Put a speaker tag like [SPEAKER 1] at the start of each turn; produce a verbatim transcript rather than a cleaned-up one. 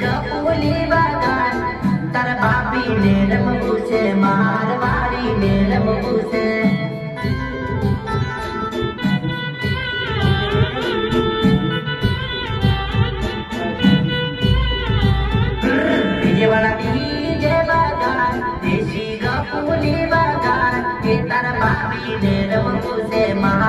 [SPEAKER 1] गपुली बागान तार भाभी नेरम पूछे मारवाड़ी नेरम पूछे वाला डीजे बागान देसी गपुली बागान के तार भाभी नेरम पूछे